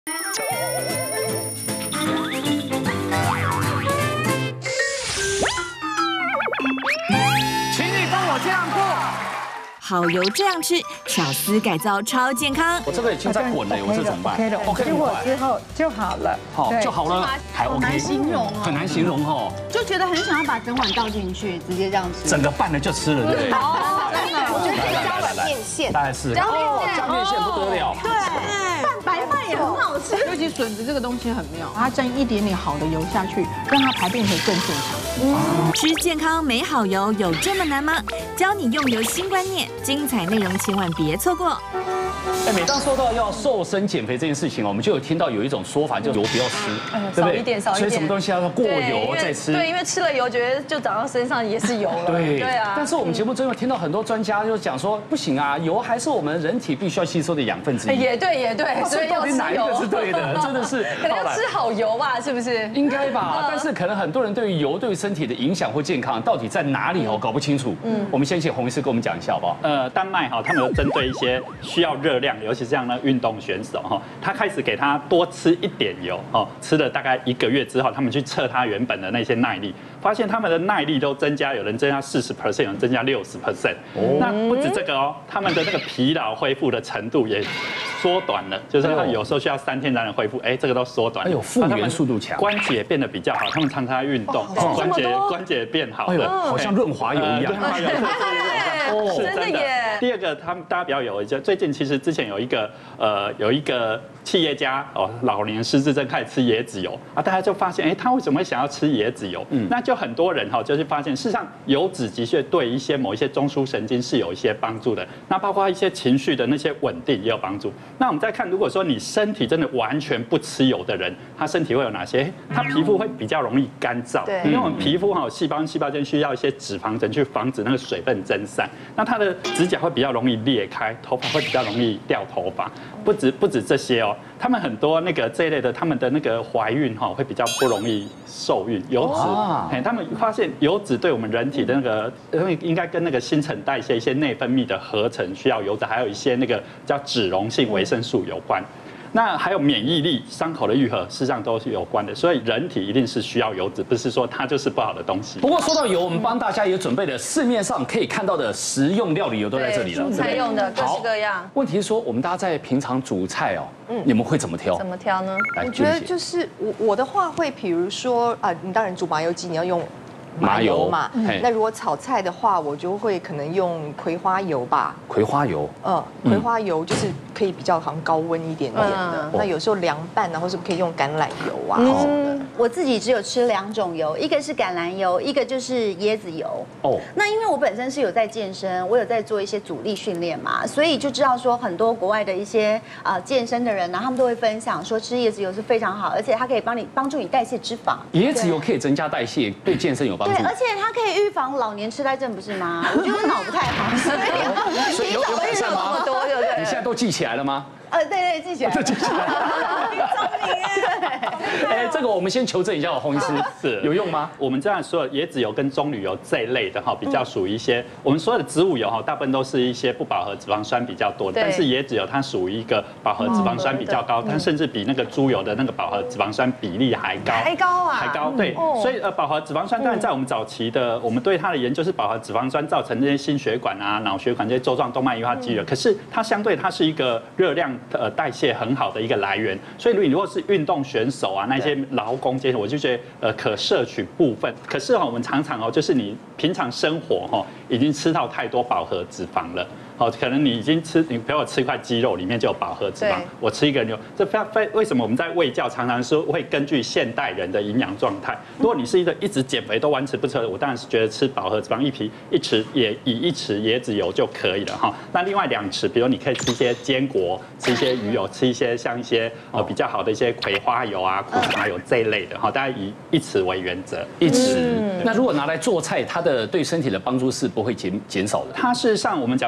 请你帮我这样做。 好油这样吃，小丝改造超健康。 我这个已经在滚了，我这怎么办 ？OK 的，OK 的， 我之后就好了。 好就好了，还 OK。 很难形容哦， 很难形容哦， 就觉得很想要把整碗倒进去，直接这样吃。 整个拌了就吃了，对不对？ 哦，真的， 我觉得可以加碗面线， 大概是加面线， 加面线不得了。 对，拌白饭也很好吃。 尤其笋子这个东西很妙，它沾一点点好的油下去，让它排便可以更顺畅。 吃健康没好油有这么难吗？教你用油新观念，精彩内容千万别错过。 每当说到要瘦身减肥这件事情我们就有听到有一种说法，就油不要吃，对不对？ 少一点，少一点。 所以什么东西要过油再吃？ 对，因为吃了油，觉得就长到身上也是油了。 对啊。 但是我们节目中有听到很多专家就讲说，不行啊，油还是我们人体必须要吸收的养分之一。 也对， 所以到底哪一个是对的？真的是可能要吃好油吧，是不是？ 应该吧，但是可能很多人对于油对身体的影响或健康到底在哪里搞不清楚。我们先请洪医师跟我们讲一下好不好？ 丹麦他们有针对一些需要热量，尤其是这样的运动选手他开始给他多吃一点油吃了大概1个月之后，他们去测他原本的那些耐力，发现他们的耐力都增加，有人增加40%，有人增加60%。那不止这个他们的那个疲劳恢复的程度也缩短了，就是他有时候需要3天才能恢复，这个都缩短了。 复原速度强， 关节变得比较好，他们常常运动，关节变好了， 好像润滑油一样。 真的耶。第二个，大家比较有最近其实之前有一个企业家老年失智症开始吃椰子油大家就发现他为什么会想要吃椰子油？那就很多人就是发现，事实上油脂的确对某一些中枢神经是有一些帮助的，那包括一些情绪的那些稳定也有帮助。那我们再看，如果说你身体真的完全不吃油的人，他身体会有哪些？他皮肤会比较容易干燥，因为我们皮肤细胞跟细胞间需要一些脂肪层去防止那个水分蒸散，那他的指甲会比较容易裂开，头发会比较容易掉头发。不止这些他们很多这一类的，他们的那个怀孕会比较不容易受孕。油脂，他们发现油脂对我们人体的那个应该跟那个新陈代谢一些内分泌的合成需要油脂，还有一些那个叫脂溶性维生素有关。那还有免疫力、伤口的愈合，事实上都是有关的。所以人体一定是需要油脂，不是说它就是不好的东西。 不过说到油，我们帮大家也准备了市面上可以看到的食用料理油都在这里了， 蔬菜用的各式各样。 问题是说，我们大家在平常煮菜你们会怎么挑？ 怎么挑呢？ 我觉得就是我的话会，比如说你当然煮麻油鸡，你要用麻油嘛。那如果炒菜的话，我就会可能用葵花油吧。 葵花油， 葵花油就是可以比较好像高温一点点的。那有时候凉拌或是可以用橄榄油啊。 我自己只有吃2种油，一个是橄榄油，一个就是椰子油。那因为我本身是有在健身，我有在做一些阻力训练嘛，所以就知道说很多国外的一些健身的人呢，他们都会分享说吃椰子油是非常好，而且它可以帮助你代谢脂肪。 椰子油可以增加代谢，对健身有帮助。 对，而且它可以预防老年痴呆症，不是吗？我觉得脑不太好， 所以有改善吗？ 对不对？ 你现在都记起来了吗？ 对，记起来了。 记起来了。 聪明这个我们先求证一下，洪医师是有用吗？ 我们这样说，椰子油跟棕榈油这一类的比较属于一些我们所有的植物油大部分都是一些不饱和脂肪酸比较多的，但是椰子油它属于一个饱和脂肪酸比较高，它甚至比那个猪油的那个饱和脂肪酸比例还高。还高，对。所以饱和脂肪酸当然在我们早期的我们对它的研究是饱和脂肪酸造成这些心血管脑血管这些粥状动脉硬化肌瘤，可是它相对它是一个热量代谢很好的一个来源，所以如果是运动选手那些劳工阶层，我就觉得可摄取部分。可是我们常常就是你平常生活已经吃到太多饱和脂肪了。可能你已经你比如我吃一块鸡肉，里面就有饱和脂肪。我吃一个牛，这为什么我们在卫教常常说会根据现代人的营养状态？如果你是一直减肥都完全不吃，我当然是觉得吃饱和脂肪1匙也以1匙椰子油就可以了那另外2匙，比如你可以吃一些坚果，吃一些鱼油，吃一些像一些比较好的一些葵花油苦茶油这一类的大概以1匙为原则。 1匙。那如果拿来做菜，它的对身体的帮助是不会减少的。 它事实上我们讲说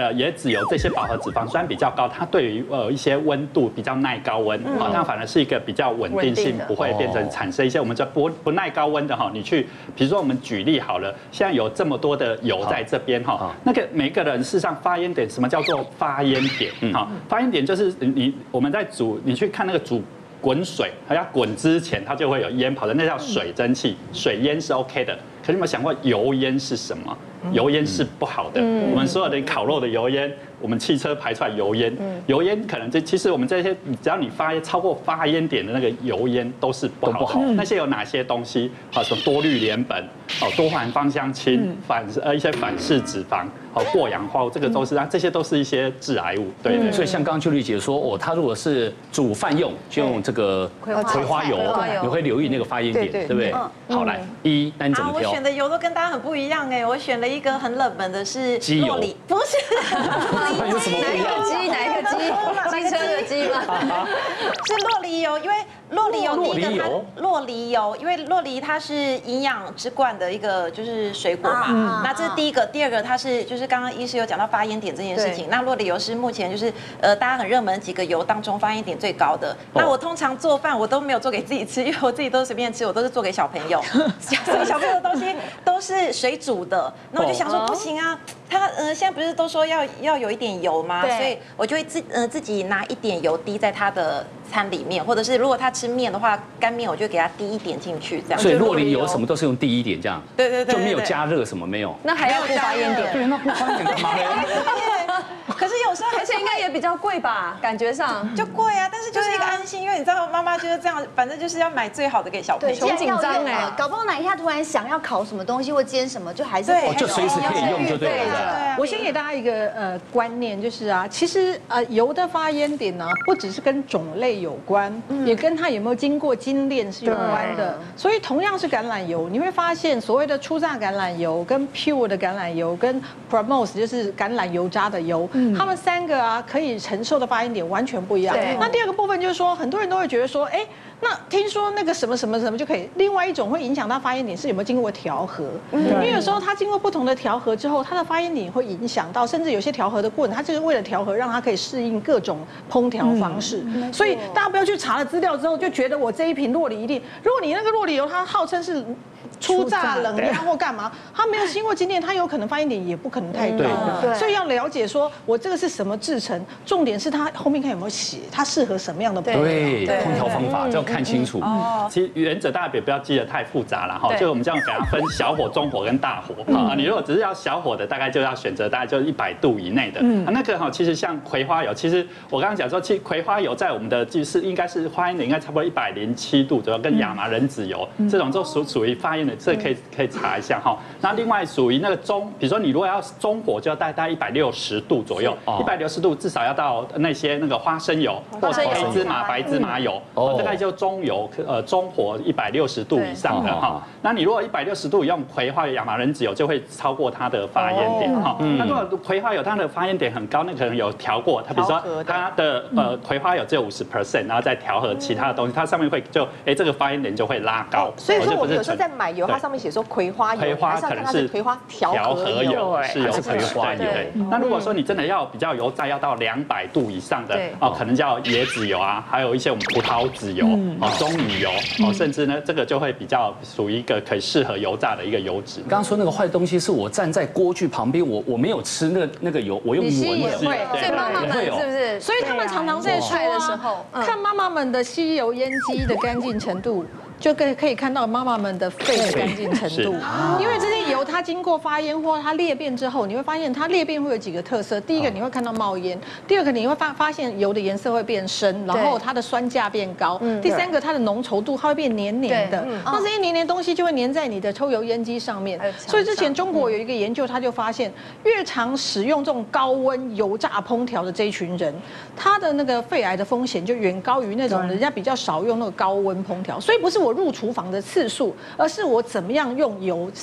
椰子油这些饱和脂肪酸比较高，它对于一些温度比较耐高温，它反而是一个比较稳定性，不会变成产生一些我们叫不耐高温的哈。你去，比如说我们举例好了，现在有这么多的油在这边哈，那个每个人事实上发烟点，什么叫做发烟点？好，发烟点就是我们在煮，你去看那个煮滚水，它要滚之前它就会有烟跑的，那叫水蒸气，水烟是 OK 的。可是你有没有想过油烟是什么？油烟是不好的。我们所有的烤肉的油烟，我们汽车排出来油烟，油烟可能其实我们这些，只要你超过发烟点的那个油烟都是不好的。那些有哪些东西？什么多氯联苯、多环芳香烃、一些反式脂肪、过氧化物，这个都是这些都是一些致癌物。对。 所以像刚刚秋丽姐说，它如果是煮饭用，就用这个葵花油，你会留意那个发烟点，对不对？好，来那你怎么挑？ 我选的油都跟大家很不一样哎，我选了一个很冷门的是鸡油， 不是， 有什么不一样？ 哪一个鸡？机车的鸡吗？ 是酪梨油，因为酪梨油第一个酪梨油，因为酪梨它是营养之冠的一个就是水果嘛，那这是第一个，第二个它是就是刚刚医师有讲到发烟点这件事情，那酪梨油是目前就是大家很热门几个油当中发烟点最高的。那我通常做饭我都没有做给自己吃，因为我自己都随便吃，我都是做给小朋友，所以小朋友的东西都是水煮的，那我就想说不行啊，他现在不是都说要有一点油吗？所以我就会自己拿一点油滴在他的餐里面，或者是如果他吃面的话，干面我就给他滴一点进去，这样。 所以酪梨油什么都是用滴一点这样。 对， 就没有加热什么没有。 那还要不发烟点？ 对，那不发烟点干嘛呢？ 可是有时候而且应该也比较贵吧，感觉上就贵啊，但是就是一个安心，因为你知道妈妈就是这样，反正就是要买最好的给小朋友。 很紧张哎，搞不好哪一下突然想要烤什么东西或煎什么，就还是就随时可以用就对了。 我先给大家一个观念，就是其实油的发烟点呢，不只是跟种类有关，也跟它有没有经过精炼是有关的。所以同样是橄榄油，你会发现所谓的初榨橄榄油、跟 pure 的橄榄油、跟 promose 就是橄榄油渣的油，它们三个可以承受的发烟点完全不一样。那第二个部分就是说，很多人都会觉得说，那听说那个什么什么什么就可以。另外一种会影响到发烟点是有没有经过调和，因为有时候它经过不同的调和之后，它的发烟点会影响到，甚至有些调和的过程，它就是为了调和，让它可以适应各种烹调方式。所以大家不要去查了资料之后就觉得我这一瓶酪梨一定，如果你那个酪梨油它号称是初榨冷压或干嘛，它没有经过精炼，它有可能发烟点也不可能太高。所以要了解说我这个是什么制成，重点是它后面看有没有写，它适合什么样的对烹调方法，这要看清楚。 其实原则大家也不要记得太复杂了哈，就我们这样给它分小火、中火跟大火啊。你如果只是要小火的，大概就要选择大概就是100度以内的。那个其实像葵花油，其实我刚刚讲说，其实葵花油在我们的就是应该是发烟点应该差不多107度左右，跟亚麻仁籽油这种就属于发烟的，这可以查一下哈。那另外属于那个比如说你如果要中火，就要大概160度左右，160度至少要到那个花生油或黑芝麻、白芝麻油，大概就中油中火160度以上的哈。那你如果160度用葵花油、亚麻仁籽油，就会超过它的发烟点哈。那如果葵花油它的发烟点很高，那可能有调过，它比如说它的葵花油只有50%，然后再调和其他的东西，它上面会这个发烟点就会拉高。 所以说我们有时候在买油，它上面写说葵花油， 葵花可能是葵花调和油， 是有葵花油。那如果说你真的要比较油炸，要到200度以上的可能叫椰子油啊，还有一些我们葡萄籽油、棕榈油甚至呢这个就会比较属于一个可以适合油炸的一个油脂。 刚刚说那个坏东西是我站在锅具旁边，我没有吃那个油，我用闻的。 所以妈妈们是不是？ 所以他们常常在说的时候， 看妈妈们的吸油烟机的干净程度，就可以看到妈妈们的肺的干净程度。因为这些油它经过发烟或它裂变之后，你会发现它裂变会有几个特色。第一个你会看到冒烟，第二个你会发现油的颜色会变深，然后它的酸价变高，第三个它的浓稠度它会变黏黏的。那这些黏黏东西就会粘在你的抽油烟机上面。所以之前中国有一个研究，他就发现越常使用这种高温油炸烹调的这一群人，他的那个肺癌的风险就远高于那种人家比较少用那个高温烹调。所以不是我入厨房的次数，而是我怎么样用油是影响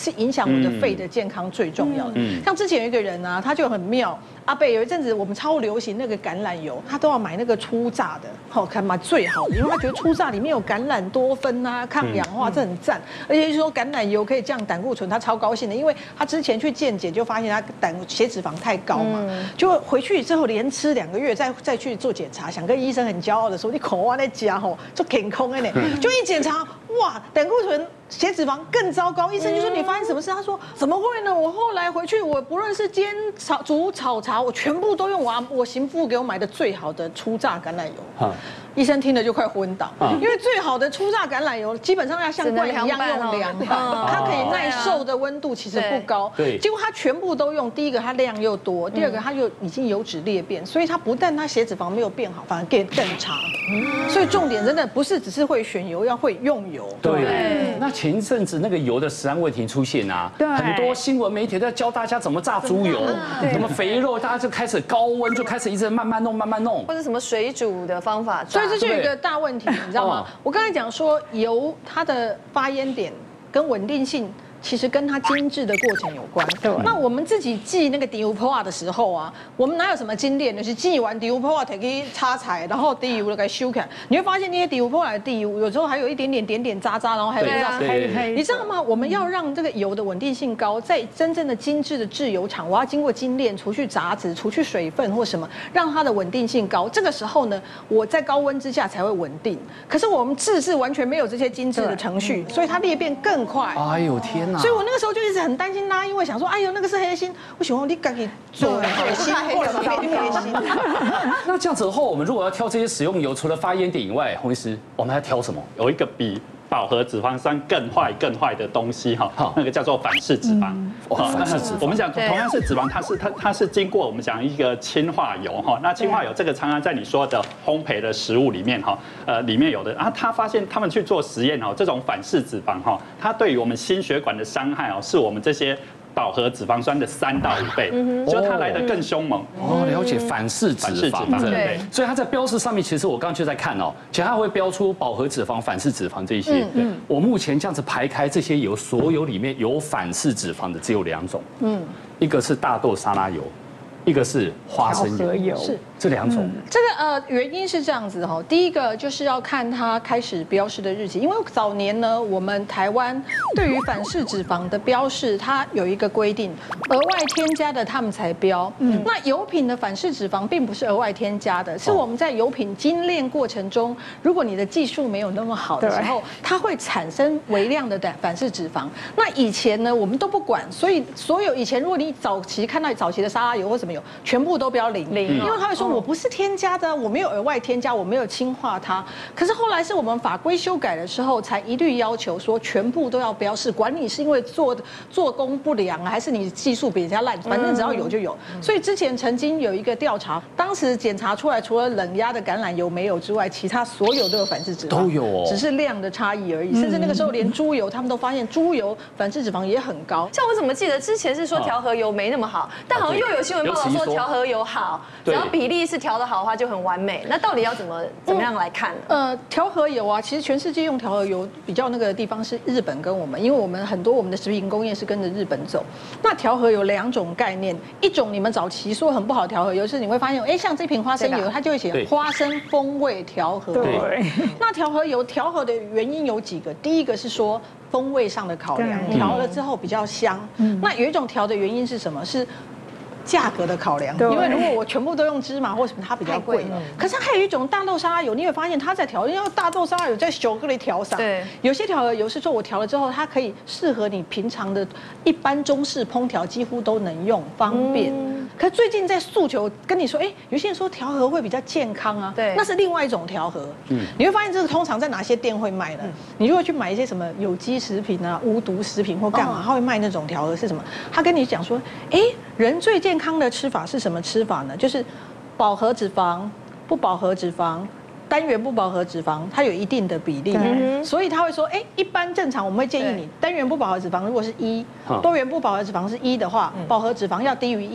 我的肺的健康最重要的。像之前有一个人啊，他就很妙。阿贝有一阵子我们超流行那个橄榄油，他都要买那个初榨的，好看买最好的，因为他觉得初榨里面有橄榄多酚啊，抗氧化，这很赞。而且说橄榄油可以降胆固醇，他超高兴的，因为他之前去健检就发现他血脂肪太高嘛，就回去之后连吃2个月，再去做检查，想跟医生很骄傲的说，你口哇在家吼就健康的呢，就一检查哇，胆固醇。血脂肪更糟糕，医生就说你发生什么事？他说怎么会呢？我后来回去，我不论是煎、煮、炒、茶，我全部都用我媳妇给我买的最好的初榨橄榄油。医生听了就快昏倒，因为最好的初榨橄榄油基本上要像罐一样用凉拌，它可以耐受的温度其实不高。对，结果他全部都用，第一个它量又多，第二个它就已经油脂裂变，所以它不但它血脂肪没有变好，反而更差。所以重点真的不是只是会选油，要会用油。 对，那前一阵子那个油的食安问题出现啊，很多新闻媒体都在教大家怎么炸猪油，什么肥肉，大家就开始高温就开始一直慢慢弄， 或者什么水煮的方法炸。 所以这就有一个大问题，你知道吗？我刚才讲说油它的发烟点跟稳定性。其实跟它精制的过程有关。对。那我们自己寄那个猪油泡的时候啊，我们哪有什么精炼？就是寄完猪油泡可以擦菜，然后猪油给修改。你会发现那些猪油泡来的猪油，有时候还有一点点渣，然后还有一个黑。你知道吗？我们要让这个油的稳定性高，在真正的精致的制油厂，我要经过精炼，除去杂质，除去水分或什么，让它的稳定性高。这个时候呢，我在高温之下才会稳定。可是我们制是完全没有这些精致的程序，所以它裂变更快。 哎呦天！ 所以我那个时候就一直很担心他，因为想说，哎呦，那个是黑心，我想说你自己做黑心，后来变黑心。 那这样子后，我们如果要挑这些食用油，除了发烟点以外，洪医师，我们还挑什么？ 有一个比饱和脂肪酸更坏的东西哈，那个叫做反式脂肪。 反式脂肪， 我们讲同样是脂肪，它是经过我们讲一个氢化油哈。那氢化油这个常常在你说的烘焙的食物里面哈，里面有的。然后他发现他们去做实验哈，这种反式脂肪哈，它对于我们心血管的伤害哦，是我们这些饱和脂肪酸的3到5倍，就它来得更凶猛。 哦，了解反式脂肪，对。所以它在标示上面，其实我刚刚就在看哦，其实它会标出饱和脂肪、反式脂肪这些。我目前这样子排开这些油，所有里面有反式脂肪的只有2种，一个是大豆沙拉油，一个是花生油，是这2种。 这个原因是这样子哈，第一个就是要看它开始标示的日期，因为早年呢，我们台湾对于反式脂肪的标示，它有一个规定，额外添加的他们才标。那油品的反式脂肪并不是额外添加的，是我们在油品精炼过程中，如果你的技术没有那么好的时候，它会产生微量的反式脂肪。那以前呢，我们都不管，所以所有以前如果你早期看到早期的沙拉油或什么油，全部都标0，因为他会说我不是添加的，我没有额外添加，我没有氢化它。可是后来是我们法规修改的时候，才一律要求说全部都要标示，管你是因为做工不良还是你技术比人家烂，反正只要有就有。所以之前曾经有一个调查，当时检查出来，除了冷压的橄榄油没有之外，其他所有都有反式脂肪， 都有哦， 只是量的差异而已。甚至那个时候连猪油，他们都发现猪油反式脂肪也很高。 像我怎么记得之前是说调和油没那么好，但好像又有新闻报道说调和油好，只要比例是调得好的话就很完美。那到底要怎么样来看呢？ 调和油啊，其实全世界用调和油比较那个地方是日本跟我们，因为我们很多我们的食品工业是跟着日本走。那调和油2种概念，一种你们早期说很不好调和油，是你会发现，像这瓶花生油，它就会写花生风味调和油。那调和油调和的原因有几个，第一个是说风味上的考量，调了之后比较香。那有一种调的原因是什么？是价格的考量，因为如果我全部都用芝麻或什么，它比较贵。可是还有一种大豆沙拉油，你会发现它在调，因为大豆沙拉油在9个里调上。对，有些调和油是说我调了之后，它可以适合你平常的一般中式烹调，几乎都能用，方便。可是最近在诉求跟你说，有些人说调和会比较健康啊，对，那是另外一种调和。你会发现这个通常在哪些店会卖呢？你如果去买一些什么有机食品啊、无毒食品或干嘛，他会卖那种调和是什么？他跟你讲说，人最健康的吃法是什么吃法呢？就是饱和脂肪、不饱和脂肪、单元不饱和脂肪，它有一定的比例，所以他会说，一般正常我们会建议你单元不饱和脂肪如果是1，多元不饱和脂肪是1的话，饱和脂肪要低于1。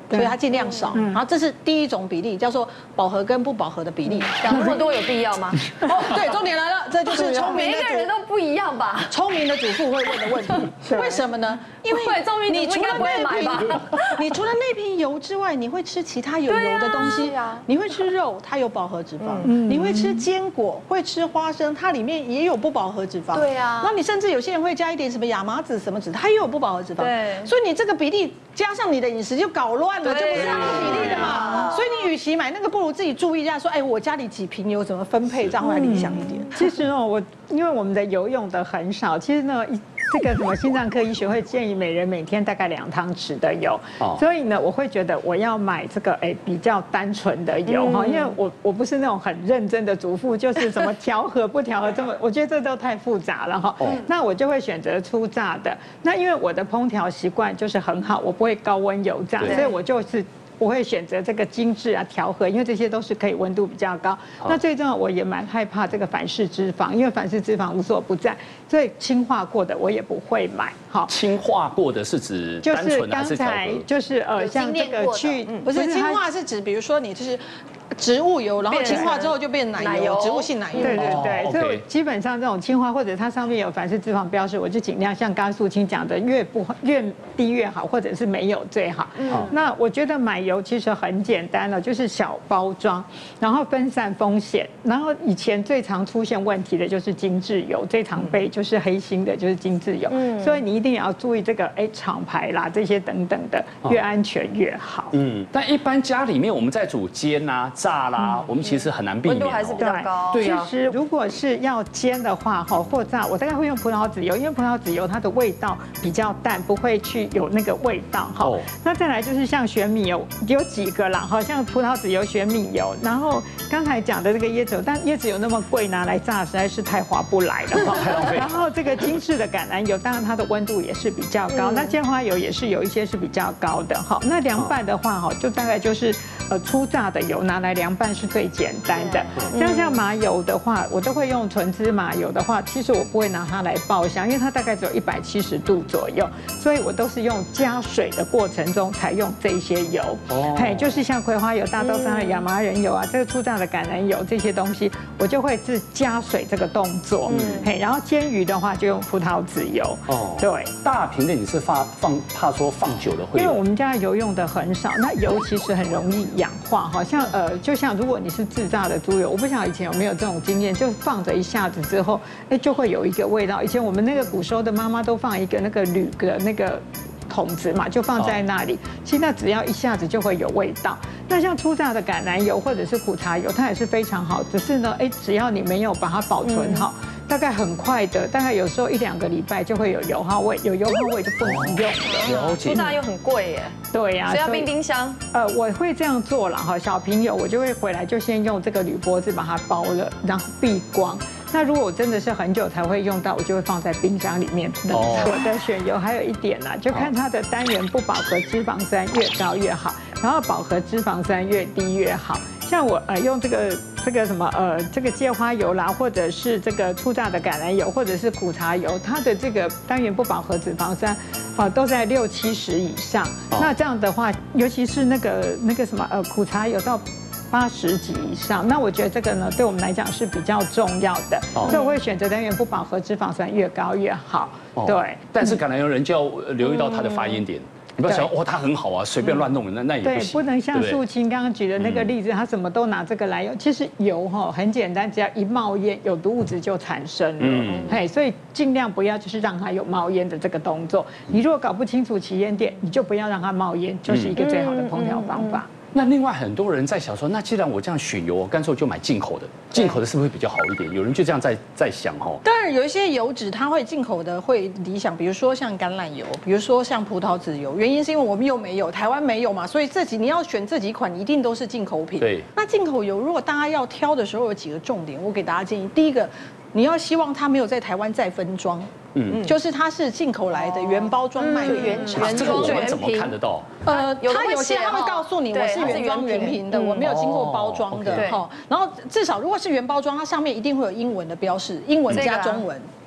所以它尽量少。然后这是第一种比例，叫做饱和跟不饱和的比例。 讲那么多有必要吗？ 哦，对，重点来了，这就是聪明的。 每一个人都不一样吧？ 聪明的主妇会问的问题，为什么呢？因为你除了那瓶油之外，你会吃其他有油的东西啊，你会吃肉，它有饱和脂肪；你会吃坚果，会吃花生，它里面也有不饱和脂肪。 对啊， 那你甚至有些人会加一点什么亚麻籽什么籽，它也有不饱和脂肪。对，所以你这个比例加上你的饮食就搞乱了，就不是按比例的嘛。所以你与其买那个，不如自己注意一下，说，哎，我家里几瓶油怎么分配，这样会理想一点。 其实呢，因为我们的油用的很少，其实呢，这个什么心脏科医学会建议每人每天大概2汤匙的油，所以呢，我会觉得我要买这个比较单纯的油哈，因为我不是那种很认真的主妇，就是什么调和不调和这么，我觉得这都太复杂了哈。那我就会选择粗榨的。那因为我的烹调习惯就是很好，我不会高温油炸，所以我会选择这个精致啊调和，因为这些都是可以温度比较高。那最重要，我也蛮害怕这个反式脂肪，因为反式脂肪无所不在，所以氢化过的我也不会买。好， 氢化过的是指单纯还是调和？ 就是像这个不是氢化是指，比如说你就是植物油，然后氢化之后就变奶油，植物性奶油。 对对对，所以基本上这种氢化或者它上面有反式脂肪标示，我就尽量像刚刚素清讲的，越低越好，或者是没有最好。那我觉得买油其实很简单了，就是小包装，然后分散风险。然后以前最常出现问题的就是精致油，最常被就是黑心的就是精致油。所以你一定也要注意这个厂牌啦这些等等的，越安全越好。 但一般家里面我们在煮煎啊、炸啦，我们其实很难避免， 温度还是比较高。 对啊，其实如果是要煎的话，或炸，我大概会用葡萄籽油，因为葡萄籽油它的味道比较淡，不会去有那个味道哈。那再来就是像玄米油，有几个啦，好像葡萄籽油、玄米油，然后刚才讲的这个椰子油，但椰子油那么贵，拿来炸实在是太划不来了哈。然后这个精致的橄榄油，当然它的温度也是比较高，那芥花油也是有一些是比较高的哈。那凉拌的话哈，就大概就是粗榨的油拿来凉拌是最简单的。像麻油的话，我都会用纯芝麻油的话，其实我不会拿它来爆香，因为它大概只有170度左右，所以我都是用加水的过程中才用这些油。就是像葵花油、大豆沙、亚麻仁油啊，这个粗榨的橄榄油这些东西，我就会是加水这个动作。然后煎鱼的话就用葡萄籽油。对， 大瓶的你是怕说放久了会？ 因为我们家油用的很少，那油其实很容易氧化，好像就像如果你是自榨的猪油，我不晓得以前有没有这种经验，就放着一下子之后，就会有一个味道。以前我们那个古时候的妈妈都放一个那个铝的那个桶子嘛，就放在那里，其实那只要一下子就会有味道。那像粗榨的橄榄油或者是苦茶油，它也是非常好，只是呢，只要你没有把它保存好，大概很快的，大概有时候1-2个礼拜就会有油耗味，有油耗味就不能用了。 粗榨又很贵耶。 对呀， 所以要冰箱。 我会这样做了哈，小瓶油我就会回来就先用这个铝箔纸把它包了，然后避光。那如果我真的是很久才会用到，我就会放在冰箱里面冷藏。我的选油还有一点啦，就看它的单元不饱和脂肪酸越高越好，然后饱和脂肪酸越低越好。像我用这个什么这个芥花油啦，或者是这个粗榨的橄榄油，或者是苦茶油，它的这个单元不饱和脂肪酸都在60-70以上。那这样的话，尤其是那个什么苦茶油到80几以上，那我觉得这个呢，对我们来讲是比较重要的，所以我会选择单元不饱和脂肪酸越高越好。对， 但是橄榄油人就要留意到它的发烟点。你不要想它很好啊，随便乱弄那也不行。 对，不能像素清刚刚举的那个例子，他什么都拿这个来用。其实油很简单，只要一冒烟，有毒物质就产生了。所以尽量不要就是让它有冒烟的这个动作。你如果搞不清楚起烟点，你就不要让它冒烟，就是一个最好的烹调方法。 那另外很多人在想说，那既然我这样选油，我干脆就买进口的，进口的是不是会比较好一点？有人就这样在想哦。 当然有一些油脂它会进口的会理想，比如说像橄榄油，比如说像葡萄籽油，原因是因为我们又没有，台湾没有嘛，所以你要选这几款一定都是进口品。 对。 那进口油如果大家要挑的时候有几个重点，我给大家建议，第一个，你要希望它没有在台湾再分装。就是它是进口来的原包装卖的原厂， 这个我们怎么看得到？ 它有些他会告诉你我是原装原瓶的，我没有经过包装的哈。然后至少如果是原包装，它上面一定会有英文的标示，英文加中文。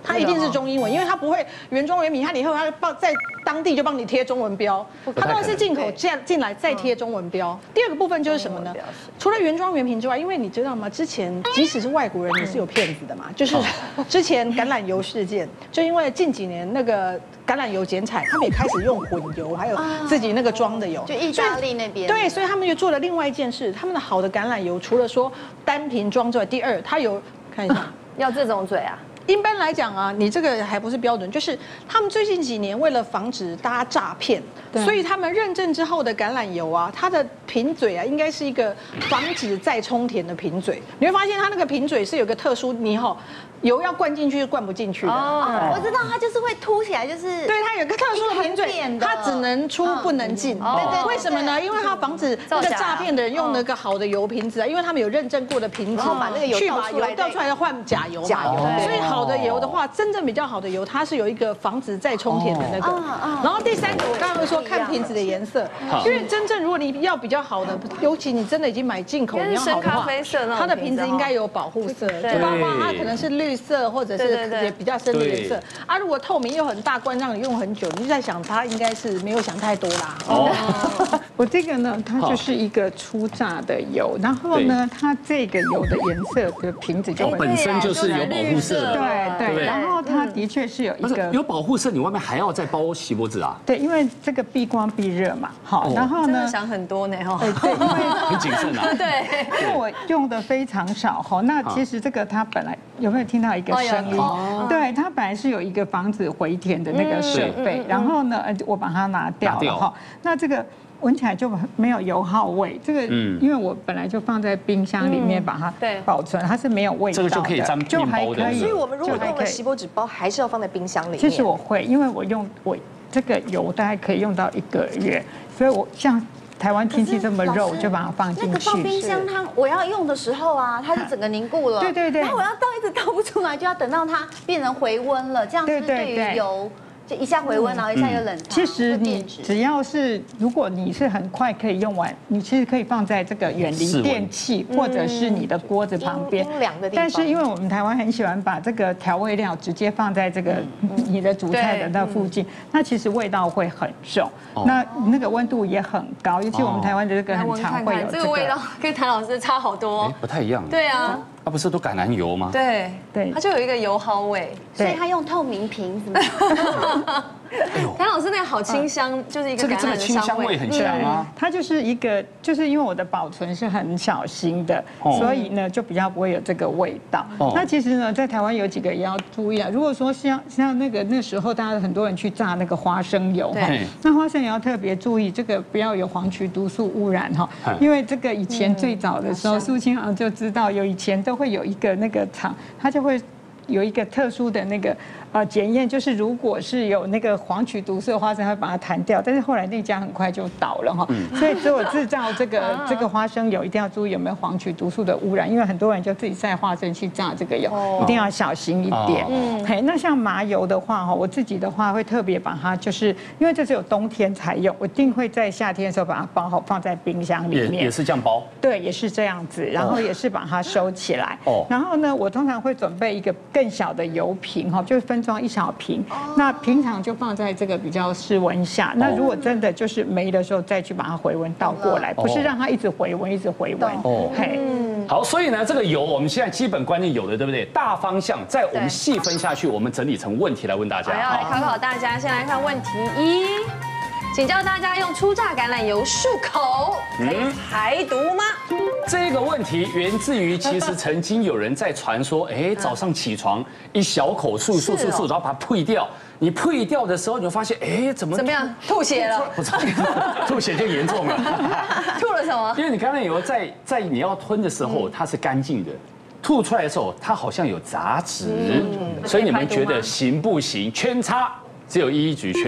它一定是中英文，因为它不会原装原品，它以后它在当地就帮你贴中文标，它当然是进口进来再贴中文标。第二个部分就是什么呢？除了原装原品之外，因为你知道吗？之前即使是外国人也是有骗子的嘛，就是之前橄榄油事件，就因为近几年那个橄榄油减产，他们也开始用混油，还有自己那个装的油， 就意大利那边。 对，所以他们就做了另外一件事，他们的好的橄榄油除了说单瓶装之外，第二它有看一下要这种嘴啊。 一般来讲啊，你这个还不是标准，就是他们最近几年为了防止大家诈骗，所以他们认证之后的橄榄油啊，它的瓶嘴啊，应该是一个防止再充填的瓶嘴。你会发现它那个瓶嘴是有个特殊，你油要灌进去是灌不进去的。 我知道它就是会凸起来，就是对，它有个特殊的瓶嘴，它只能出不能进。对，为什么呢？因为它防止那个诈骗的人用那个好的油瓶子啊，因为他们有认证过的瓶子， 把那个油去把油倒出来要换假油嘛。所以好的油的话，真正比较好的油，它是有一个防止再充填的那个。然后第三个，我刚刚说看瓶子的颜色，因为真正如果你要比较好的，尤其你真的已经买进口，你要好的话，它的瓶子应该有保护色，就包括它可能是绿色或者是也比较深的颜色啊。如果透明又很大罐，让你用很久，你就在想它应该是没有想太多啦。 我这个呢，它就是一个初榨的油，然后呢，它这个油的颜色的瓶子就本身就是有保护色的， 对，然后它的确是有一个有保护色，你外面还要再包锡箔纸啊？ 对，因为这个避光避热嘛，好，然后呢， 想很多呢哈， 对，因为很谨慎啊， 对， 因为我用的非常少哈，那其实这个它本来有没有听到一个声音？对，它本来是有一个防止回填的那个设备，然后呢，我把它拿掉了哈，那这个。闻起来就没有油耗味，这个因为我本来就放在冰箱里面把它保存，它是没有味道的， 这个就可以沾面包的。 所以我们如果用了锡箔纸包，还是要放在冰箱里面。 其实我会，因为我这个油大概可以用到1个月，所以我像台湾天气这么热，我就把它放进去。 那个放冰箱，我要用的时候啊，它是整个凝固了。 对。 然后我要倒一直倒不出来，就要等到它变成回温了，这样是对于油。就一下回温，然后一下又冷藏。 其实你只要是，如果你是很快可以用完，你其实可以放在这个远离电器或者是你的锅子旁边。 阴凉的地方。 但是因为我们台湾很喜欢把这个调味料直接放在这个你的主菜的那附近，那其实味道会很重，那个温度也很高，尤其我们台湾的这个很常会有这个味道，跟谭老师差好多， 不太一样。 对啊。 它不是都橄榄油吗？ 对，它就有一个油耗味， 所以它用透明瓶子。 谭老师那个好清香，就是一个橄榄的清香味很强啊。 它就是一个，就是因为我的保存是很小心的，所以呢就比较不会有这个味道。那其实呢，在台湾有几个也要注意啊。如果说像那时候大家很多人去榨那个花生油，那花生也要特别注意，这个不要有黄曲毒素污染哈。因为这个以前最早的时候，苏清行就知道以前都会有一个那个厂，它就会有一个特殊的那个检验，就是如果是有那个黄曲毒素的花生，它会把它弹掉。但是后来那家很快就倒了哈，所以只有制造这个花生油一定要注意有没有黄曲毒素的污染，因为很多人就自己晒花生去榨这个油，一定要小心一点。那像麻油的话哈，我自己的话会特别把它，就是因为这只有冬天才用，我一定会在夏天的时候把它包好放在冰箱里面。 也是这样包？ 对，也是这样子，然后也是把它收起来。然后呢，我通常会准备一个更小的油瓶哈，就是分装1小瓶，那平常就放在这个比较室温下。那如果真的就是没的时候，再去把它回温倒过来，不是让它一直回温，一直回温。 好，所以呢，这个油我们现在基本观念有的，对不对？大方向在我们细分下去，我们整理成问题来问大家。 要来考考大家，先来看问题1，请教大家用初榨橄榄油漱口可以排毒吗？ 这个问题源自于，其实曾经有人在传说，早上起床一小口漱，然后把它退掉。你退掉的时候，你就发现，怎么样？吐血了？ 不是，吐血就严重了。 吐了什么？ 因为你橄榄油在你要吞的时候，它是干净的。吐出来的时候，它好像有杂质，所以你们觉得行不行？圈叉，只有一举圈。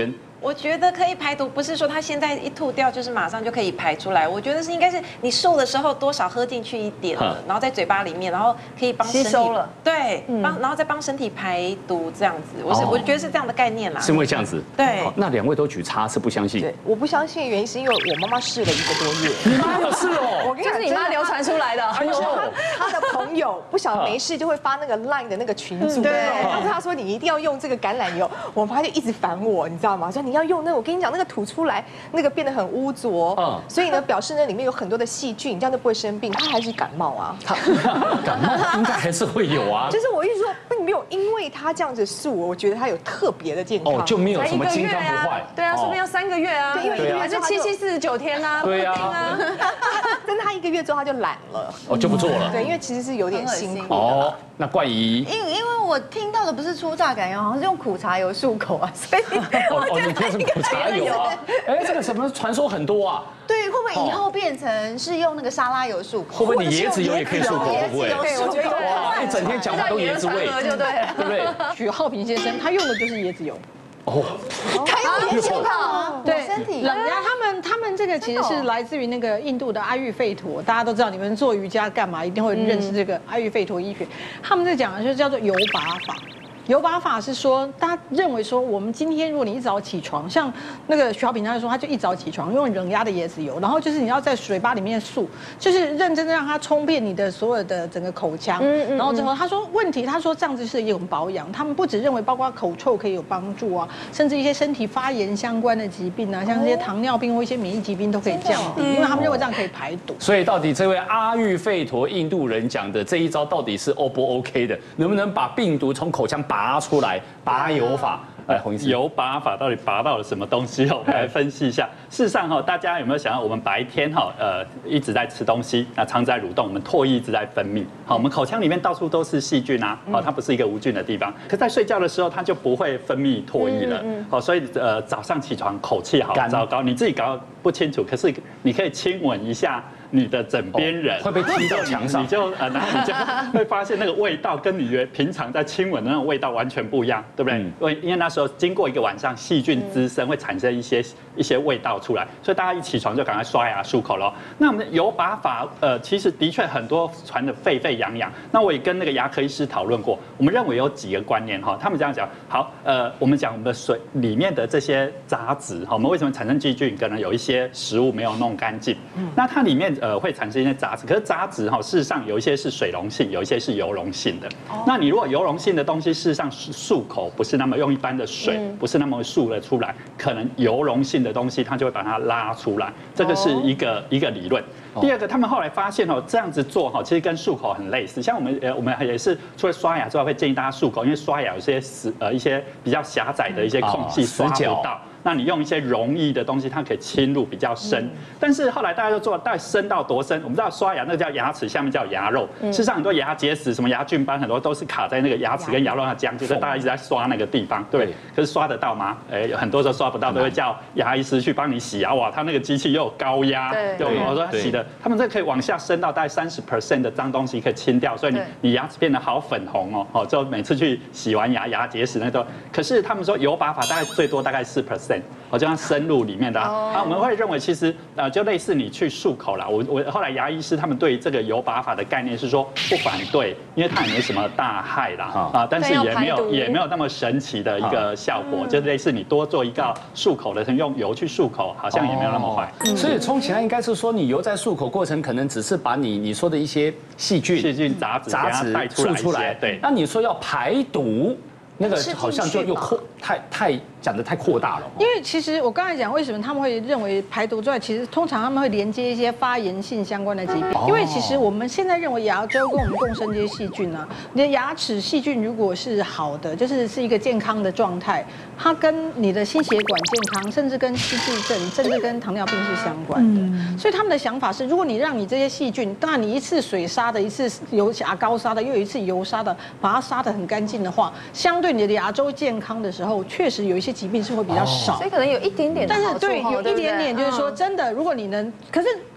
我觉得可以排毒，不是说它现在一吐掉就是马上就可以排出来。我觉得应该是你瘦的时候多少喝进去一点了，然后在嘴巴里面，然后可以帮吸收了， 对，然后再帮身体排毒这样子。我觉得是这样的概念啦。 是因为这样子？ 对。 那2位都举叉，是不相信？ 对，我不相信的原因是因为我妈妈试了1个多月。 你妈有试哦？ 我跟你讲，这是你妈流传出来的。 她的朋友不晓得没事就会发那个 LINE 的那个群组，对，当时她说你一定要用这个橄榄油，我妈就一直烦我，你知道吗？说你要用那个，我跟你讲，那个吐出来那个变得很污浊，所以呢表示那里面有很多的细菌，这样就不会生病。她还是感冒啊， 感冒应该还是会有啊。 就是我一直说并没有因为她这样子素，我觉得她有特别的健康， 就没有什么健康不坏。 对啊，说不定要3个月啊， 对，因为1个月就749天啊， 对啊， 但她1个月之后她就懒了， 就不做了。 对，因为其实是有点辛苦的。 那冠仪， 因为我听到的不是初榨橄榄油，好像是用苦茶油漱口啊，所以你听是苦茶油啊？这个什么传说很多啊？ 对，会不会以后变成是用那个沙拉油漱口？ 会不会你椰子油也可以漱口？会不会？ 对，我觉得哇，一整天讲话都椰子味， 就对了， 对不对？ 许浩平先生他用的就是椰子油。 他用椰子油对，冷压他们这个其实是来自于那个印度的阿育吠陀，大家都知道，你们做瑜伽干嘛一定会认识这个阿育吠陀医学。他们在讲的就是叫做油拔法。油拔法是说，大家认为说，我们今天如果你一早起床，像那个徐浩平他就说，他就一早起床用冷压的椰子油，然后就是你要在嘴巴里面漱，就是认真的让它冲遍你的所有的整个口腔，然后之后他说他说这样子是一种保养，他们不只认为包括口臭可以有帮助啊，甚至一些身体发炎相关的疾病啊，像这些糖尿病或一些免疫疾病都可以降低，因为他们认为这样可以排毒。 所以到底这位阿育吠陀印度人讲的这一招到底是 O 不 OK 的？能不能把病毒从口腔拔出来？拔油法， 洪医师，油拔法到底拔到了什么东西？我们来分析一下。事实上大家有没有想到，我们白天一直在吃东西，那肠子在蠕动，我们唾液一直在分泌。我们口腔里面到处都是细菌啊，它不是一个无菌的地方。可在睡觉的时候，它就不会分泌唾液了。所以早上起床口气好糟糕，你自己搞不清楚，可是你可以亲吻一下你的枕边人， 会被踢到墙上， 然后你就会发现那个味道跟你平常在亲吻的那种味道完全不一样，对不对？因为那时候经过一个晚上，细菌滋生会产生一些味道出来，所以大家一起床就赶快刷牙漱口咯。那我们的油拔法，其实的确很多传得沸沸扬扬。那我也跟那个牙科医师讨论过，我们认为有几个观念他们这样讲。好，我们讲我们的水里面的这些杂质，我们为什么产生细菌？可能有一些食物没有弄干净，那它里面会产生一些杂质。可是杂质事实上有一些是水溶性，有一些是油溶性的。那你如果油溶性的东西，事实上漱口不是那么用一般的水，不是那么漱得出来，可能油溶性的东西它就会把它拉出来。这个是一个理论。第二个，他们后来发现这样子做其实跟漱口很类似。像我们也是除了刷牙之外，会建议大家漱口，因为刷牙有一些比较狭窄的一些空隙刷不到。那你用一些容易的东西，它可以侵入比较深。但是后来大家就做到底深到多深？我们知道刷牙那个叫牙齿，下面叫牙肉。事实上很多牙结石、什么牙菌斑，很多都是卡在那个牙齿跟牙肉的间距，所以大家一直在刷那个地方，对。可是刷得到吗？很多时候刷不到，都会叫牙医师去帮你洗牙。哇，他那个机器又有高压，对，我说他洗的，他们这可以往下深到大概30% 的脏东西可以清掉，所以你牙齿变得好粉红就每次去洗完牙结石那都。可是他们说油拔法大概最多大概4%。就像深入里面的我们会认为其实就类似你去漱口啦。我后来牙医师他们对这个油拔法的概念是说不反对，因为它也没什么大害啦但是也没有那么神奇的一个效果，就类似你多做一个漱口的，用油去漱口，好像也没有那么坏。 所以充其量应该是说，你油在漱口过程可能只是把你说的一些细菌杂质带出来，对。那你说要排毒，那个好像就又太讲得太扩大了。 因为其实我刚才讲，为什么他们会认为排毒之外，其实通常他们会连接一些发炎性相关的疾病。因为其实我们现在认为牙周跟我们共生这些细菌啊，你的牙齿细菌如果是好的，是一个健康的状态，它跟你的心血管健康，甚至跟失智症，甚至跟糖尿病是相关的。所以他们的想法是，如果你让你这些细菌，当然你一次水杀的，一次牙膏杀的，又有一次油杀的，把它杀得很干净的话，相对你的牙周健康的时候，确实有一些疾病是会比较少， 所以可能有一点点的好处， 但是对，有一点点就是说，真的，如果你能，可是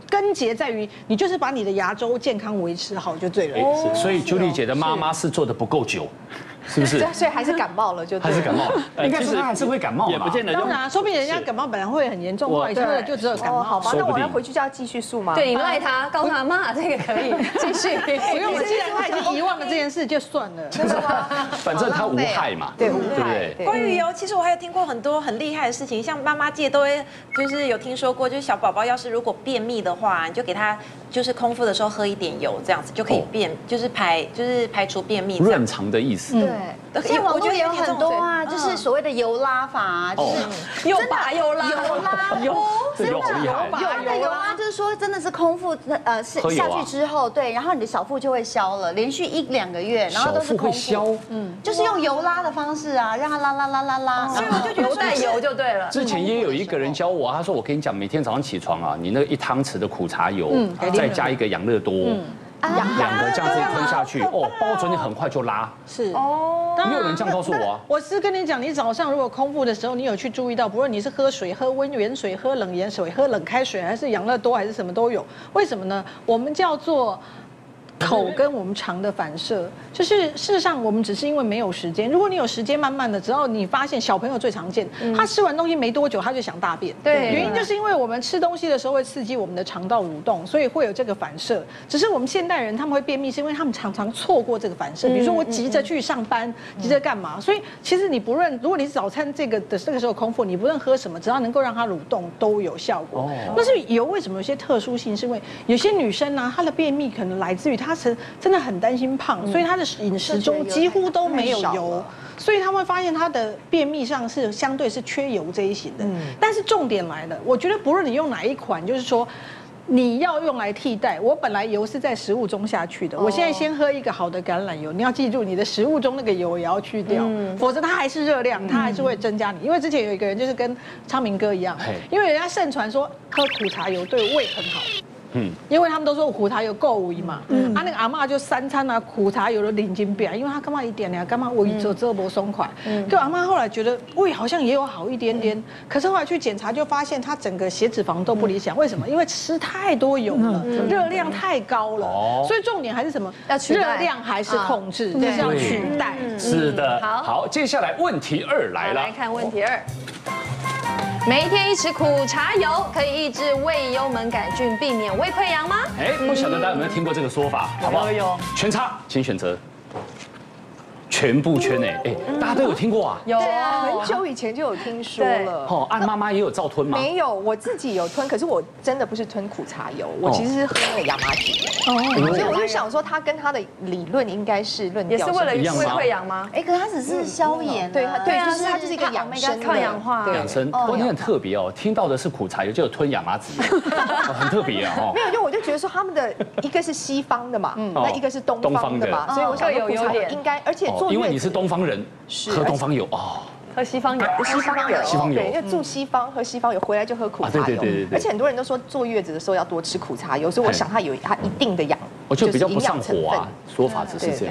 根结在于你就是把你的牙周健康维持好就对了。 所以Julie姐的妈妈是做的不够久。是不是？ 所以还是感冒了就。 还是感冒，应该是他还是会感冒， 也不见得。 当然，说不定人家感冒本来会很严重，后来喝了就只有感冒。 好吧，那我要回去就要继续漱吗？ 对，你赖他，告诉他妈这个可以继续。 不用，既然他已经遗忘了这件事，就算了。真的吗？ 反正他无害嘛， 对， 对不对？ 关于油，其实我还有听过很多很厉害的事情，像妈妈界都会就是有听说过，就是小宝宝要是如果便秘的话，你就给他就是空腹的时候喝一点油，这样子就可以就是排除便秘。 润肠的意思。 对，现在网络也有很多啊，就是所谓的油拉法，就是又拔又拉， 油拉油， 真的油拉就是说真的是空腹是下去之后，对，然后你的小腹就会消了，连续1-2个月，然后都是空腹，就是用油拉的方式啊，让它拉， 所以我就觉得带油就对了。 之前也有一个人教我，他说我跟你讲，每天早上起床啊，你那1汤匙的苦茶油，再加一个养乐多。2个这样子吞下去，包准你很快就拉。 是没有人这样告诉我啊。 我是跟你讲，你早上如果空腹的时候，你有去注意到，不论你是喝水、喝温源水、喝冷盐水、喝冷开水，还是养乐多，还是什么都有。为什么呢？我们叫做口跟我们肠的反射，就是事实上我们只是因为没有时间。如果你有时间，慢慢的，只要你发现小朋友最常见，他吃完东西没多久他就想大便， 对， 原因就是因为我们吃东西的时候会刺激我们的肠道蠕动，所以会有这个反射。只是我们现代人他们会便秘，是因为他们常常错过这个反射。比如说我急着去上班，急着干嘛？所以其实你不论，如果你早餐这个时候空腹，你不论喝什么，只要能够让它蠕动都有效果。但是油为什么有些特殊性？是因为有些女生呢，她的便秘可能来自于她真的很担心胖，所以她的饮食中几乎都没有油，所以他们会发现她的便秘上是相对是缺油这一型的。但是重点来了，我觉得不论你用哪一款，就是说你要用来替代。我本来油是在食物中下去的，我现在先喝一个好的橄榄油。你要记住，你的食物中那个油也要去掉，否则它还是热量，它还是会增加你。因为之前有一个人就是跟昌明哥一样，因为人家盛传说喝苦茶油对胃很好。因为他们都说苦茶油够胃嘛，那个阿嬷就3餐啊苦茶油的领金表，因为他干嘛一点呢？干嘛胃这不松快？就阿嬷后来觉得胃好像也有好一点点，可是后来去检查就发现他整个血脂肪都不理想。为什么？因为吃太多油了，热量太高了。所以重点还是什么？要热量还是控制，就是要取代。 是的，好，接下来问题2来了。 来看问题2。每一天1匙苦茶油可以抑制胃幽门杆菌，避免胃溃疡吗？ 不晓得大家有没有听过这个说法，好不好？ 有。 全插，请选择。全部圈大家都有听过啊？ 有，很久以前就有听说了。 按妈妈也有照吞吗？ 没有，我自己有吞，可是我真的不是吞苦茶油，我其实是喝那个亚麻籽。所以我就想说，它跟它的理论应该是论调也是为了胃溃疡吗？ 可是它只是消炎， 对，就是它就是一个养生抗氧化。 养生，你很特别哦，听到的是苦茶油，就有吞亚麻籽，很特别哦。 没有，就我就觉得说他们的一个是西方的嘛，那一个是东方的嘛，所以我想说苦茶油应该，而且因为你是东方人，喝东方油哦， 喝西方油， 西方油， 对，因为住西方喝西方油，回来就喝苦茶油，对，而且很多人都说坐月子的时候要多吃苦茶油，所以我想它有它一定的我就比较不上火啊，说法只是这样。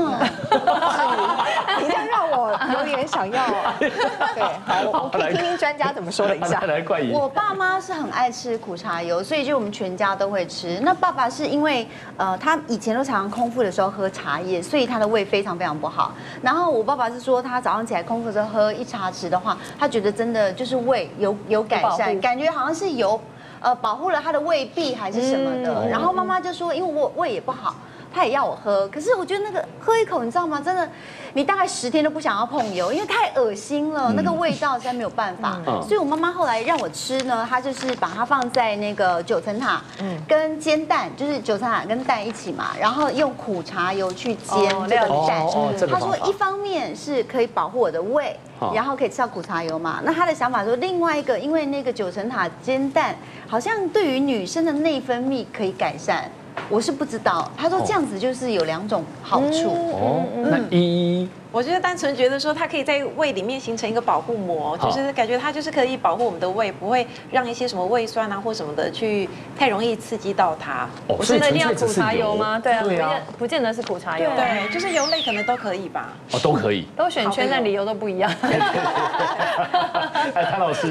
你这样让我有点想要，对，好，我可以听听专家怎么说的一下。 来，冠仪， 我爸妈是很爱吃苦茶油，所以就我们全家都会吃。那爸爸是因为他以前都常常空腹的时候喝茶叶，所以他的胃非常非常不好。然后我爸爸是说，他早上起来空腹的时候喝1茶匙的话，他觉得真的就是胃有改善，感觉好像是有保护了他的胃壁还是什么的。然后妈妈就说，因为我胃也不好，他也要我喝，可是我觉得那个喝一口，你知道吗？真的，你大概10天都不想要碰油，因为太恶心了，那个味道实在没有办法。所以我妈妈后来让我吃呢，她就是把它放在那个9层塔，跟煎蛋，就是9层塔跟蛋一起嘛，然后用苦茶油去煎这个蛋。她说一方面是可以保护我的胃，然后可以吃到苦茶油嘛。那她的想法说，另外一个，因为那个9层塔煎蛋好像对于女生的内分泌可以改善。我是不知道，他说这样子就是有2种好处。 那我觉得单纯觉得说它可以在胃里面形成一个保护膜，就是感觉它就是可以保护我们的胃，不会让一些什么胃酸啊或什么的去太容易刺激到它。 我真的一定要苦茶油吗？对啊，不见得是苦茶油。 对，就是油类可能都可以吧。 都可以， 都选圈，但理由都不一样。 谭老师。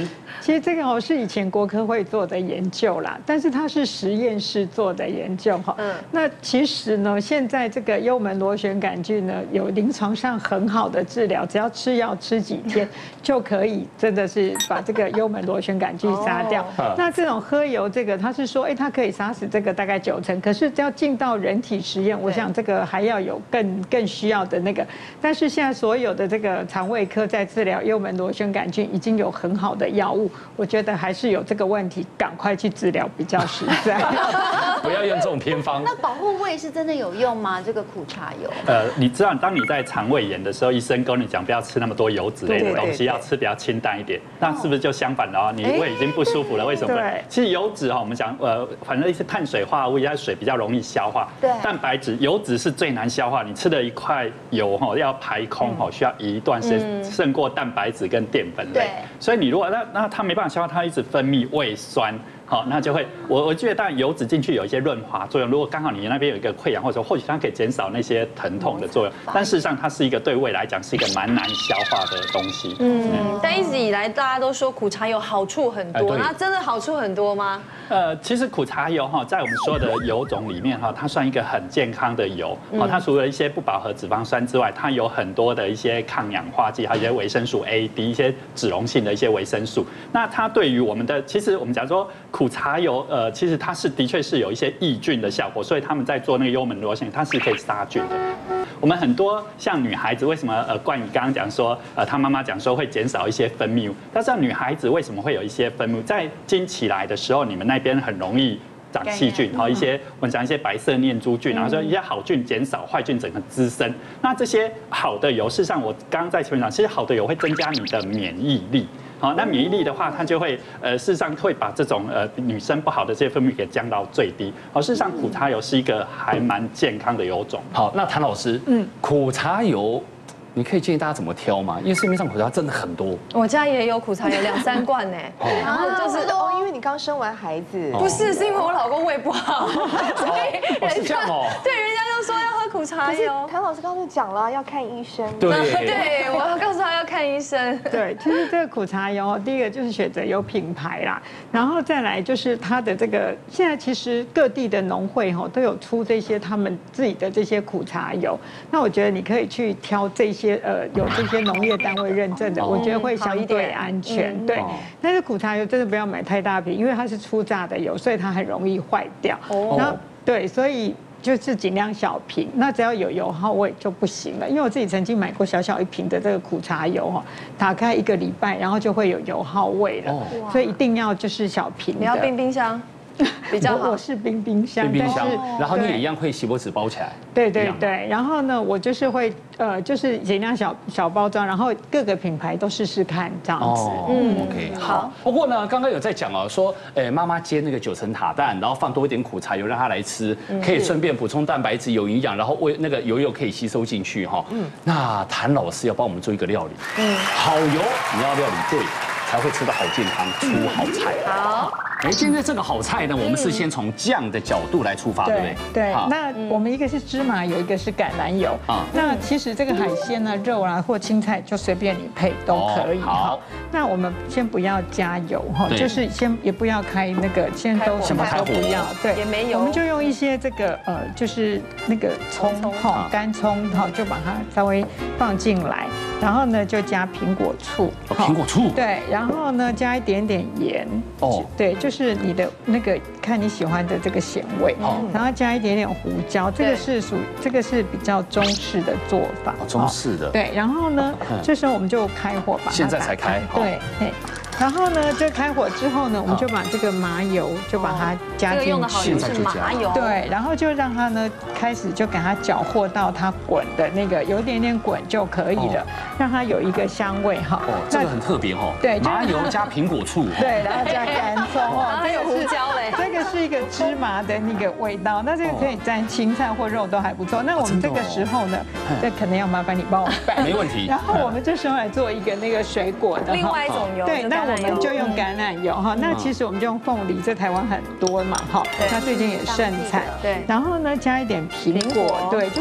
其实这个是以前国科会做的研究啦，但是它是实验室做的研究哈。那其实呢，现在这个幽门螺旋杆菌呢，有临床上很好的治疗，只要吃药吃几天就可以，真的是把这个幽门螺旋杆菌杀掉。那这种喝油这个，它是说，它可以杀死这个大概90%，可是要进到人体实验，我想这个还要有更需要的那个。但是现在所有的这个肠胃科在治疗幽门螺旋杆菌已经有很好的药物，我觉得还是有这个问题，赶快去治疗比较实在。 不要用这种偏方。 那保护胃是真的有用吗？这个苦茶油？ 你知道，当你在肠胃炎的时候，医生跟你讲不要吃那么多油脂类的东西，要吃比较清淡一点。那是不是就相反了啊？你胃已经不舒服了，为什么？其实油脂我们讲反正一些碳水化合物，它水比较容易消化。对。蛋白质、油脂是最难消化。你吃的一块油要排空需要一段时间，胜过蛋白质跟淀粉类。所以你如果那它没办法消化，它一直分泌胃酸。好，那就会我觉得当然油脂进去有一些润滑作用，如果刚好你那边有一个溃疡，或者或许它可以减少那些疼痛的作用，但事实上它是一个对胃来讲是一个蛮难消化的东西。 但一直以来大家都说苦茶油好处很多，那真的好处很多吗？ 其实苦茶油在我们所有的油种里面它算一个很健康的油。它除了一些不饱和脂肪酸之外，它有很多的一些抗氧化剂，还有一些维生素 A、D 一些脂溶性的一些维生素。那它对于我们的，其实我们讲说苦茶油，其实它的确是有一些抑菌的效果，所以他们在做那个幽门螺旋，它是可以杀菌的。我们很多像女孩子，为什么冠宇刚刚讲说，她妈妈讲说会减少一些分泌物，但是女孩子为什么会有一些分泌物？在经期来的时候，你们那边很容易长细菌，一些我们讲一些白色念珠菌，然后说一些好菌减少，坏菌整个滋生。那这些好的油，事实上我刚刚在前面讲，其实好的油会增加你的免疫力。好，那免疫力的话，它就会事实上会把这种女生不好的这些分泌给降到最低。好，事实上苦茶油是一个还蛮健康的油种。 好，那谭老师，苦茶油。你可以建议大家怎么挑吗？因为市面上苦茶真的很多， 我家也有苦茶油2、3罐呢。然后就是因为你刚生完孩子， 不是，是因为我老公胃不好，所以人家对人家就说要喝苦茶油。 谭老师刚才讲了要看医生， 对，我要告诉他要看医生。 对，其实这个苦茶油，第一个就是选择有品牌啦，然后再来就是它的这个，现在其实各地的农会都有出这些他们自己的这些苦茶油，那我觉得你可以去挑这些。有这些农业单位认证的，我觉得会相对安全。对，但是苦茶油真的不要买太大瓶，因为它是初榨的油，所以它很容易坏掉。然后对，所以就是尽量小瓶。那只要有油耗味就不行了，因为我自己曾经买过小小一瓶的这个苦茶油打开1个礼拜，然后就会有油耗味了。所以一定要就是小瓶的。 你要冰箱。比较好， 我是冰箱， 然后你也一样会锡箔纸包起来。 对，然后呢，我就是会就是尽量小包装，然后各个品牌都试试看这样子。 OK， 好。不过呢，刚刚有在讲说，妈妈煎那个9层塔蛋，然后放多一点苦茶油让她来吃，可以顺便补充蛋白质，有营养，然后那个油可以吸收进去那谭老师要帮我们做一个料理。好油你要料理对，才会吃得好健康，出好菜。 好。 今天这个好菜呢，我们是先从酱的角度来出发，对不对？ 对。那我们一个是芝麻油，一个是橄榄油。那其实这个海鲜呢，肉啊或青菜就随便你配都可以。好。那我们先不要加油就是先也不要开那个，先都什么都不要，对， 也没有。 我们就用一些这个就是那个葱干葱就把它稍微放进来，然后呢就加苹果醋。 苹果醋。 对，然后呢加一点点盐。对，就是你的那个看你喜欢的这个咸味，然后加一点点胡椒，这个是比较中式的做法。 中式的。对， 然后呢，这时候我们就开火把它。 现在才开。 对。然后呢，这开火之后呢，我们就把这个麻油就把它加进去。 用的好油是麻油。 对，然后就让它呢开始就给它搅和到它滚的那个有一点点滚就可以了，让它有一个香味这个很特别对， 麻油加苹果醋。 对，然后加干葱还有胡椒嘞。 这个是一个芝麻的那个味道，那这个可以蘸青菜或肉都还不错。那我们这个时候呢，这可能要麻烦你帮我拌。 没问题。 然后我们这时候来做一个那个水果的。 另外一种油。 对，那我们就用橄榄油那其实我们就用凤梨，在台湾很多嘛那最近也盛产。 对。 然后呢，加一点苹果，对，就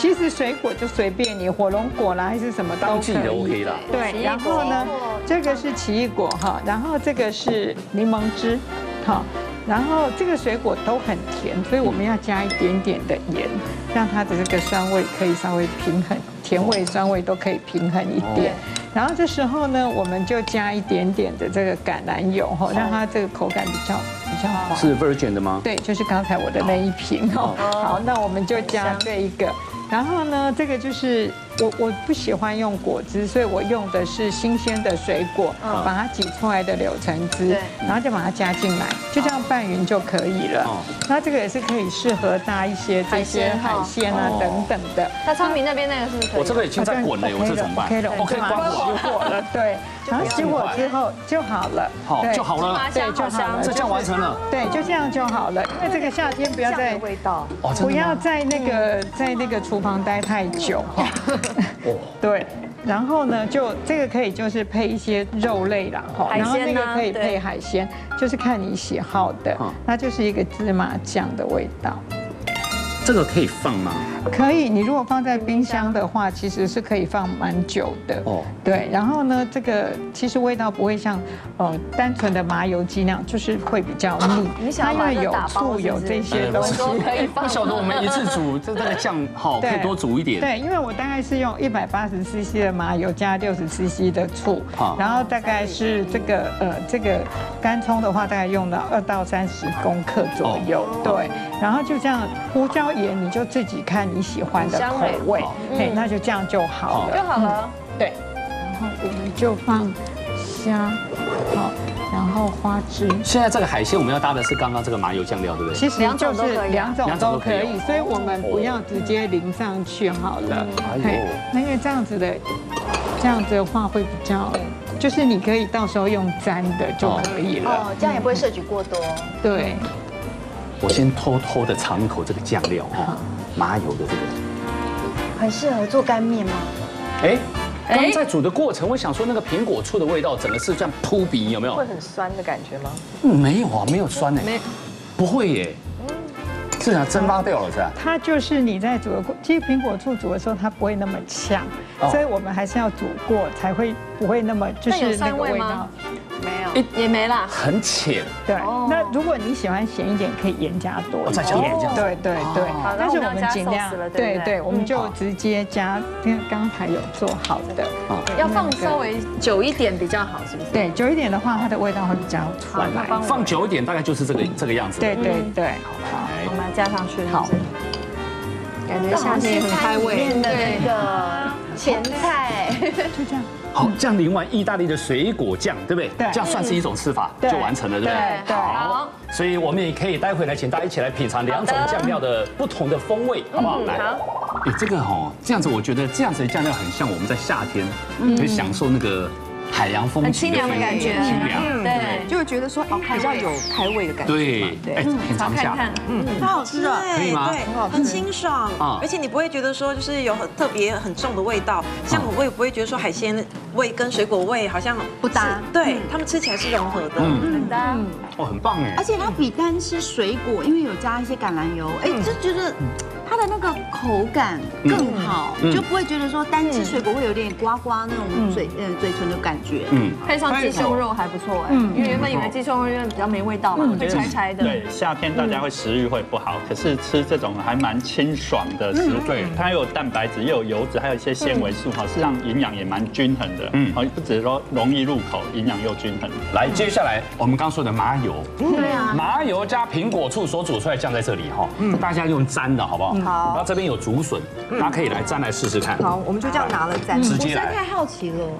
其实水果就随便你，火龙果啦还是什么都可以。 的 OK 啦。 对，然后呢，这个是奇异果哈，然后这个是柠檬汁，好。然后这个水果都很甜，所以我们要加一点点的盐，让它的这个酸味可以稍微平衡，甜味、酸味都可以平衡一点。然后这时候呢，我们就加一点点的这个橄榄油哈，让它这个口感比较滑。 是 Virgin 的吗？ 对，就是刚才我的那一瓶哦。好，那我们就加这一个。然后呢，这个就是我不喜欢用果汁，所以我用的是新鲜的水果，把它挤出来的柳橙汁，然后就把它加进来，就这样拌匀就可以了。那这个也是可以适合搭一些这些海鲜啊等等的。 那昌明那边那个是不是可以？ 我这个已经在滚了，我这怎么办 ？OK 了，我可以关火了，对。然后熄火之后就好了， 好就好了， 对，就好了， 这样完成了， 对，就这样就好了。因为这个夏天不要在味道， 不要在那个厨房待太久哈。对，然后呢，就这个可以就是配一些肉类啦哈，然后那个可以配海鲜，就是看你喜好的，那就是一个芝麻酱的味道。 这个可以放吗？ 可以，你如果放在冰箱的话，其实是可以放蛮久的。哦，对，然后呢，这个其实味道不会像单纯的麻油鸡那样，就是会比较腻。它因为有醋有这些东西， 不晓得我们一次煮这个酱好可以多煮一点。 对，因为我大概是用180cc 的麻油加60cc 的醋，然后大概是这个干葱的话，大概用到2到30公克左右。对，然后就这样胡椒盐你就自己看你喜欢的口味，哎，那就这样就好了， 就好了。 对，然后我们就放虾，好，然后花枝。 现在这个海鲜我们要搭的是刚刚这个麻油酱料，对不对？ 其实就是两种都可以，所以我们不要直接淋上去好了。那因为这样子的话会比较，就是你可以到时候用沾的就可以了。 哦，这样也不会摄取过多。 对。 我先偷偷的尝一口这个酱料哈，麻油的这个， 很适合做干面吗？ 哎，刚在煮的过程，我想说那个苹果醋的味道，整个是这样扑鼻，有没有？ 会很酸的感觉吗？ 没有啊，没有酸哎，不会耶。是啊，蒸发掉了是吧？ 它就是你在煮的过，其实苹果醋煮的时候它不会那么呛，所以我们还是要煮过才会不会那么就是那个味道。 没有，也没啦， 很浅。 对，那如果你喜欢咸一点，可以盐加多， 再加盐这样。 对。但是我们尽量，对，我们就直接加，因为刚才有做好的。 要放稍微久一点比较好，是不是？ 对，久一点的话，它的味道会比较出来。 放久一点，大概就是这个样子。 对。 好，我们加上去。 好。 感觉夏天很开胃。 的那个前菜， 就这样。 好，这样淋完意大利的水果酱，对不对？ 对， 这样算是一种吃法，就完成了，对不对？ 对。 好，所以我们也可以待会来请大家一起来品尝2种酱料的不同的风味，好不好？来，哎，这个这样子我觉得这样子的酱料很像我们在夏天可以享受那个海洋风情， 清凉的感觉， 清凉， 对， 就会觉得说比较有开胃的感觉。 对，哎，品尝一下， 超好吃的， 可以吗？ 很清爽啊，而且你不会觉得说就是有特别很重的味道，像我也不会觉得说海鲜味跟水果味好像不搭， 对他们吃起来是融合的， 很搭， 很棒哎， 而且它比单吃水果，因为有加一些橄榄油，哎，就觉得它的那个口感更好，就不会觉得说单吃水果会有点刮刮那种嘴唇的感觉。 配上鸡胸肉还不错哎，因为原本以为鸡胸肉因为比较没味道嘛，会柴柴的。 对，夏天大家会食欲会不好，可是吃这种还蛮清爽的食物，它又有蛋白质，又有油脂，还有一些纤维素，哈，实际上营养也蛮均衡的。不只是说容易入口，营养又均衡。 来，接下来我们刚说的麻油， 对啊， 麻油加苹果醋所煮出来的酱在这里哈，大家用沾的好不好？ 好。 然后这边有竹笋，大家可以来沾来试试看。 好，我们就这样拿了沾， 直接来。 我实在太好奇了。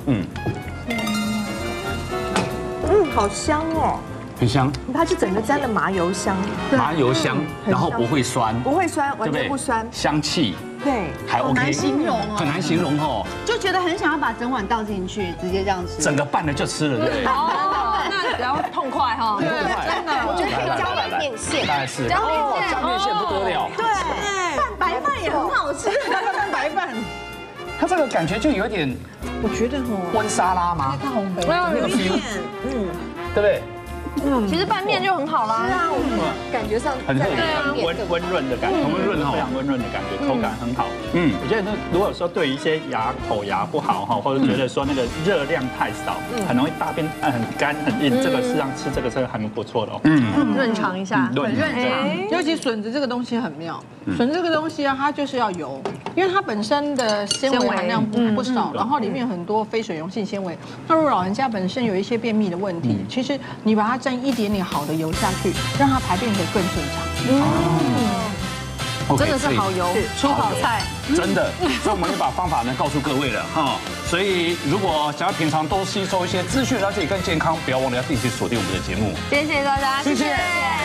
好香哦， 很香。 它就整个沾了麻油香， 麻油香，然后不会酸， 不会酸，完全不酸， 香气对， 还 OK。 很难形容哦， 很难形容哦， 就觉得很想要把整碗倒进去，直接这样吃， 整个拌了就吃了，对不对？ 那比较痛快哈， 对，真的，我觉得可以加碗面线， 当然是，加面线不得了， 对，拌白饭也很好吃， 拌白饭。 它这个感觉就有点， 我觉得温沙拉吗？ 太红杯， 那个 feel，对不对？ 其实拌面就很好啦。 是啊，我感觉上很温润的感觉，很温润，非常温润的感觉，口感很好。我觉得如果说对于一些口牙不好哈，或者觉得说那个热量太少，很容易大便很干很硬，这个是让吃这个是还蛮不错的哦。 润肠一下， 很润肠。尤其笋子这个东西很妙，笋子这个东西啊，它就是要油，因为它本身的纤维含量不少，然后里面有很多非水溶性纤维。那如果老人家本身有一些便秘的问题，其实你把它沾一点点好的油下去，让它排便可以更顺畅。 真的是好油，出好菜， 真的。所以我们也把方法呢告诉各位了哈。所以如果想要平常多吸收一些资讯，让自己更健康，不要忘了要定期锁定我们的节目。 谢谢大家，谢谢。